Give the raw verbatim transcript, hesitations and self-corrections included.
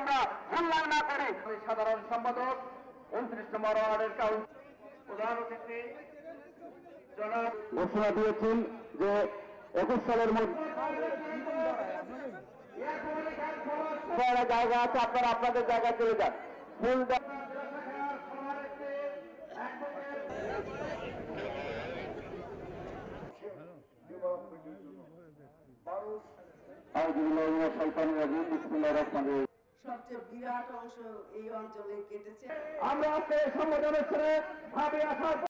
আমরা মূল্যায়ন না করি। সাধারণ সম্পাদক উনত্রিশ নম্বর ওয়ার্ডের কাউন্সিলর প্রধান অতিথি জনাব ঘোষণা দিয়েছেন যে একুশ সালের মধ্যে জায়গা আছে, আপনারা আপনাদের জায়গায় চলে যান। ফুল সবচেয়ে বিরাট অংশ এই অঞ্চলে কেটেছে। আমরা আজকে সংগঠনের ছেড়ে ভাবে আসার